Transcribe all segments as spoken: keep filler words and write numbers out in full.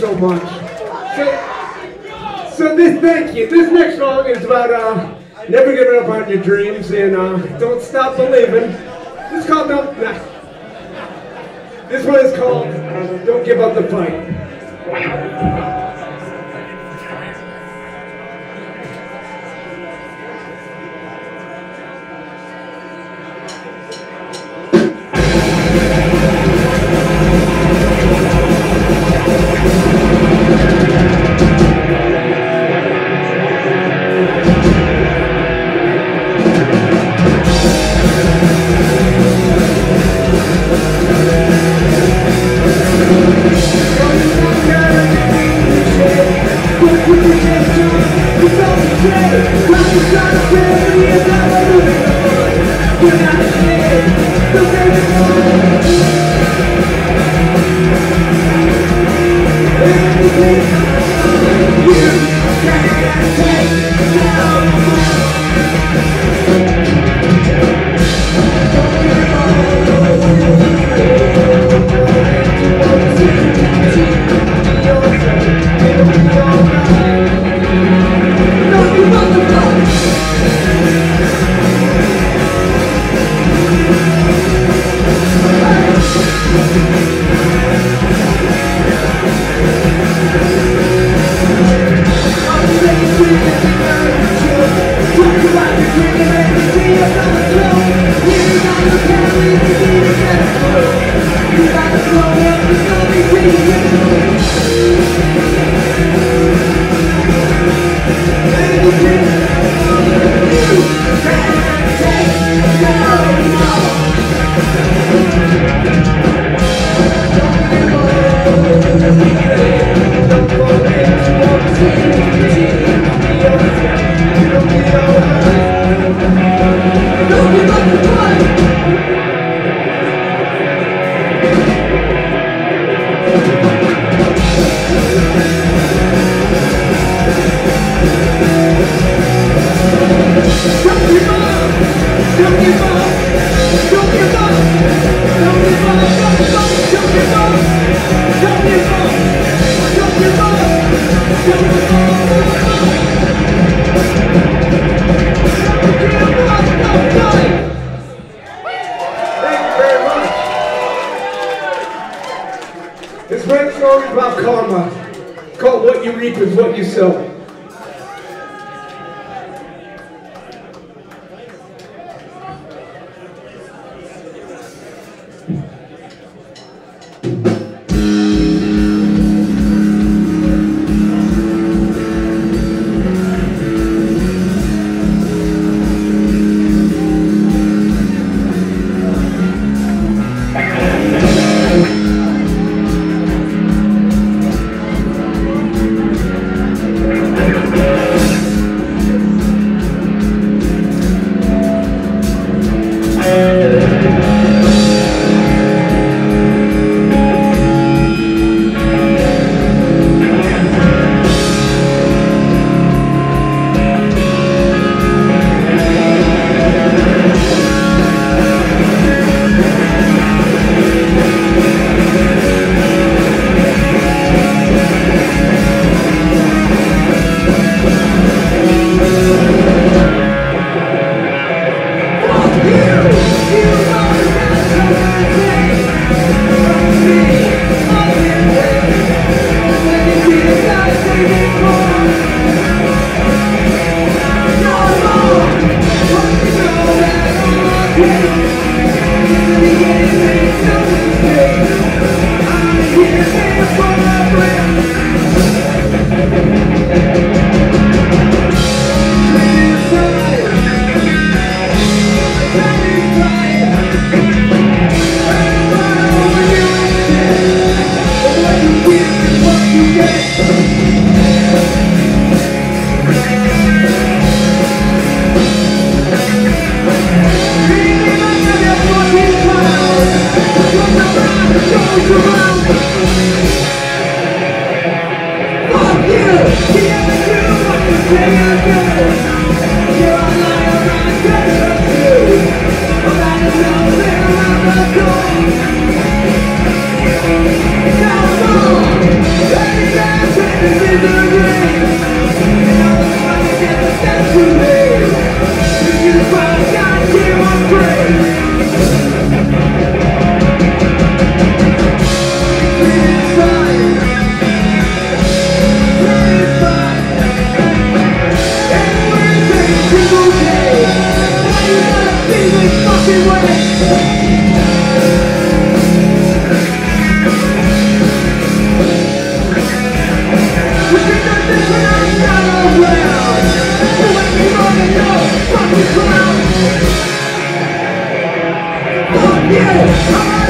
so much. So, so this, thank you. This next song is about uh, never giving up on your dreams and uh, don't stop believing. This is called Don't. Nah. This one is called Don't Give Up the Fight.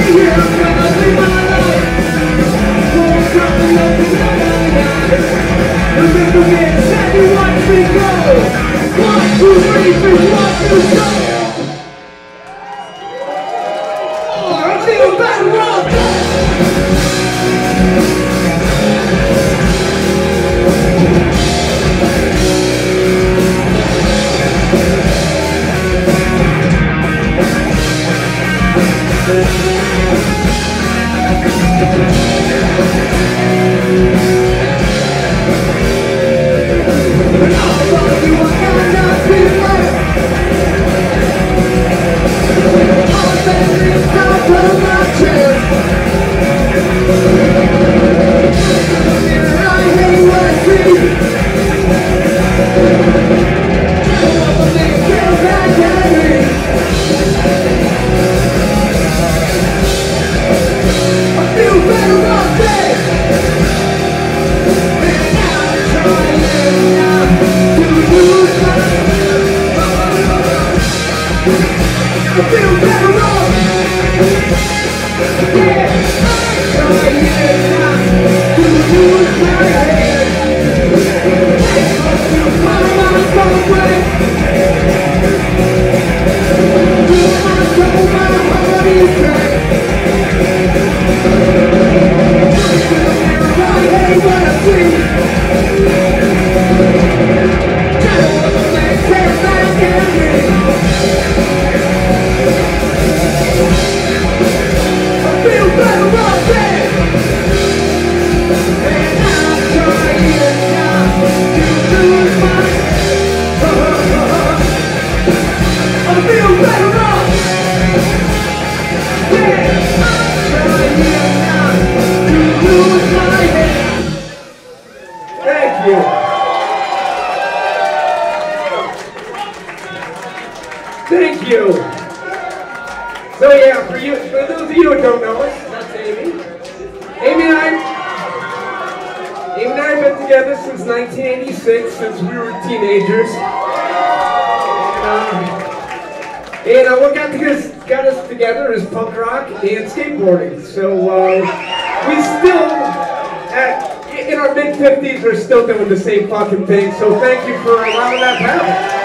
Thank you. So yeah, for you, for those of you who don't know us, that's Amy. Amy and I, Amy and I have been together since nineteen eighty-six, since we were teenagers. And, uh, and uh, what got, us, got us together is punk rock and skateboarding. So uh, we still, at, in our mid fifties, are still doing the same fucking thing. So thank you for allowing that to happen.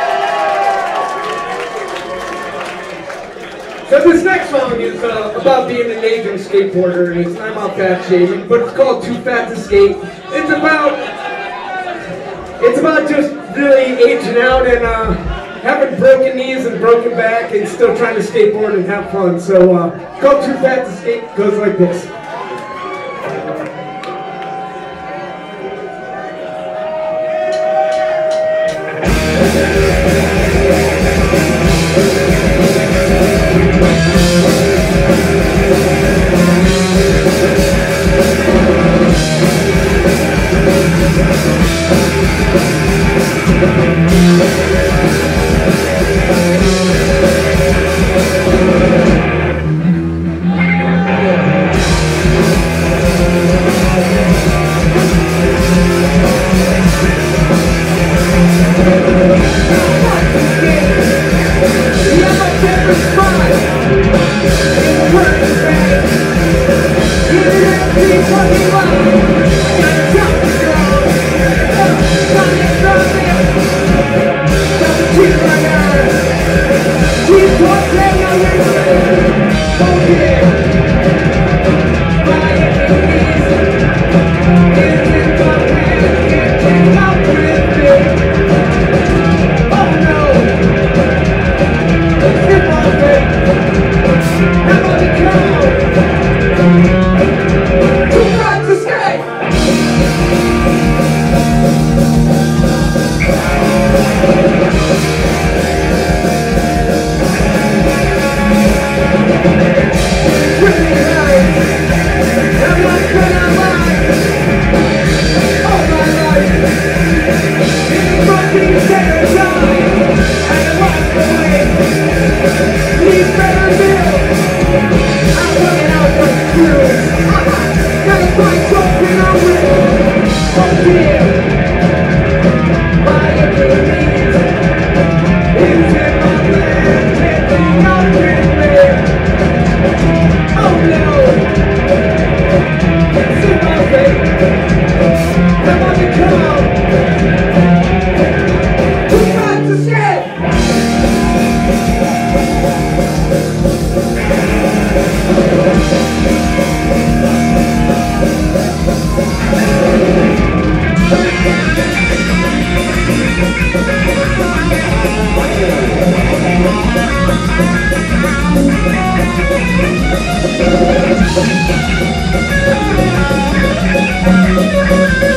So this next song is uh, about being an aging skateboarder, and it's, I'm not fat shaming, but it's called Too Fat to Skate. It's about, it's about just really aging out and uh, having broken knees and broken back and still trying to skateboard and have fun. So uh, it's called Too Fat to Skate. It goes like this.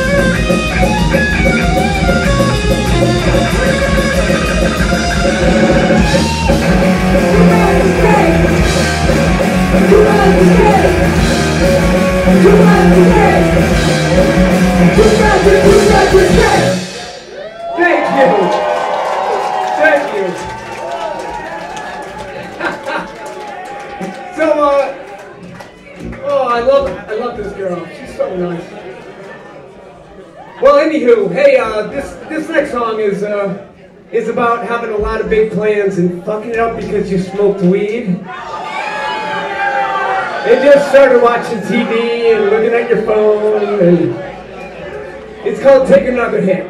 Thank you. Thank you. So, uh, oh, I love, I love this girl. She's so nice. Well, anywho, hey, uh, this this next song is uh, is about having a lot of big plans and fucking it up because you smoked weed. And just started watching T V and looking at your phone, and it's called Take Another Hit.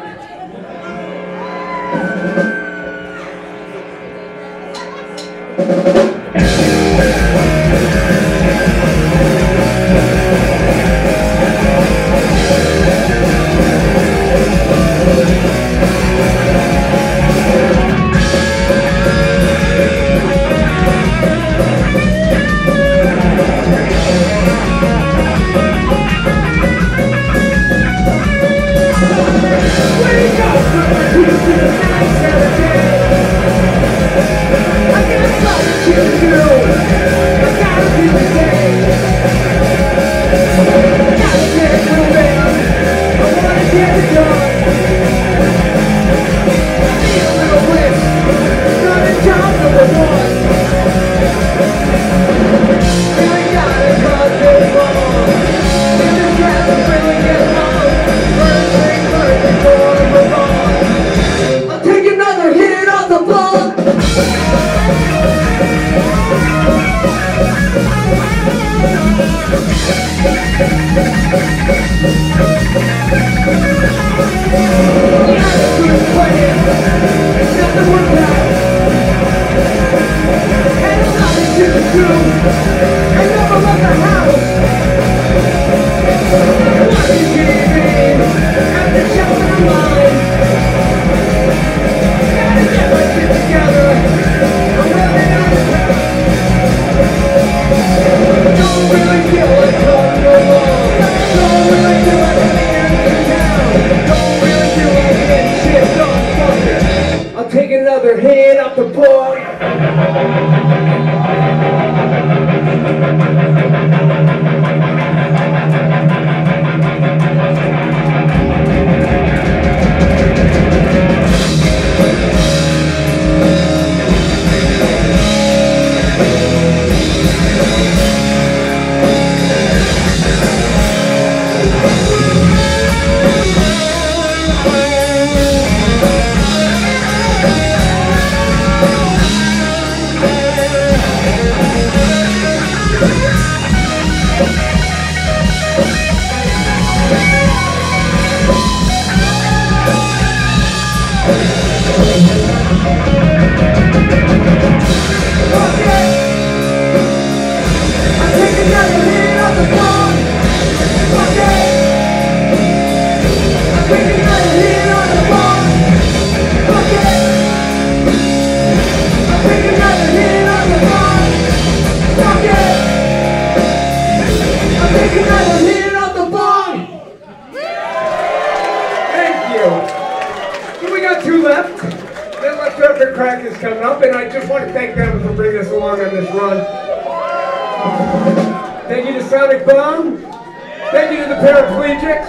Thank you to the paraplegics.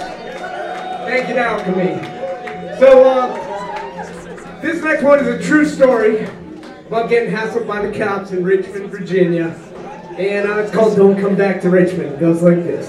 Thank you to Alchemy. So, uh, this next one is a true story about getting hassled by the cops in Richmond, Virginia. And uh, it's called Don't Come Back to Richmond. It goes like this.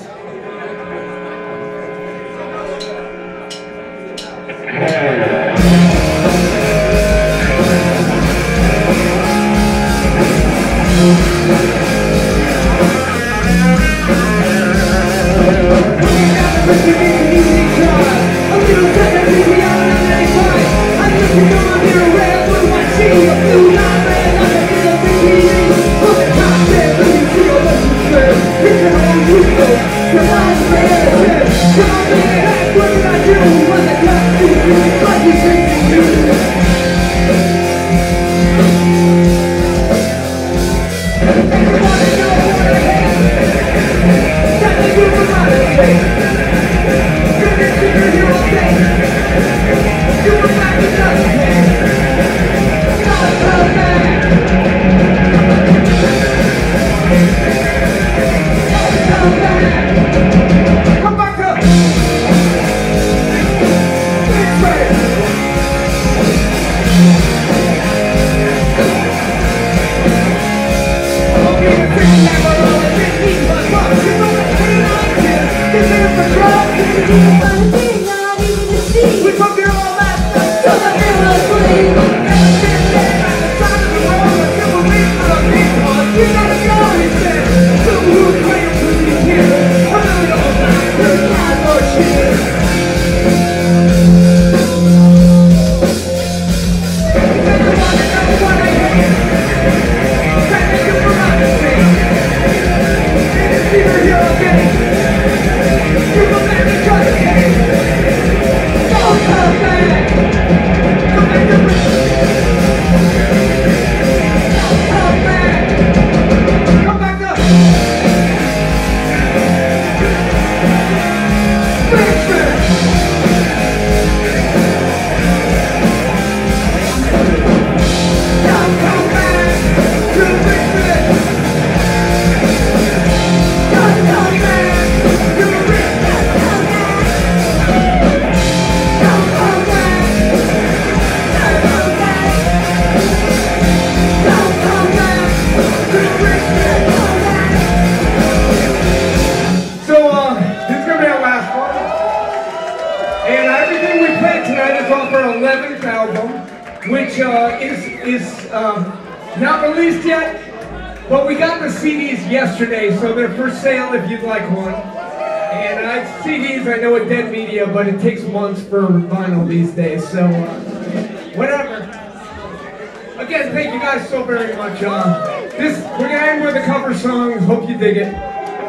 here tonight is off our eleventh album, which uh, is, is uh, not released yet, but we got the C Ds yesterday, so they're for sale if you'd like one. And uh, C Ds, I know, are dead media, but it takes months for vinyl these days, so uh, whatever. Again, thank you guys so very much. Uh, this, we're gonna end with a cover song. Hope you dig it.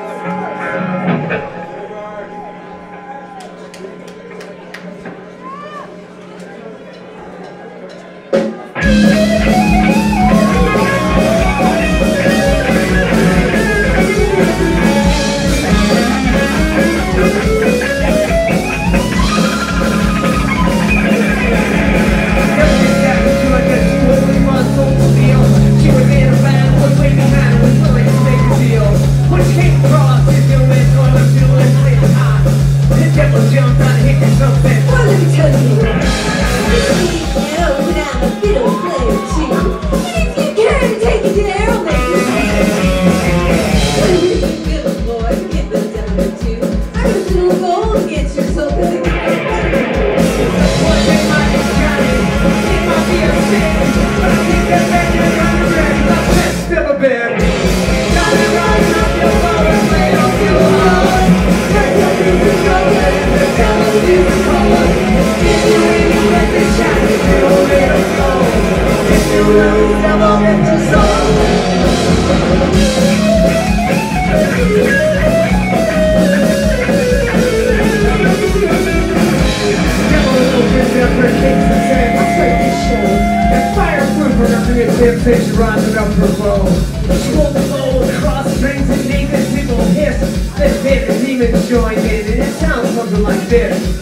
Rising up her bow. She won't flow across strings and make a single hiss. Then favorite demons join in, and it sounds something like this.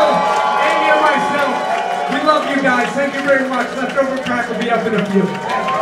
Thank you very much. Leftover crack will be up in a few.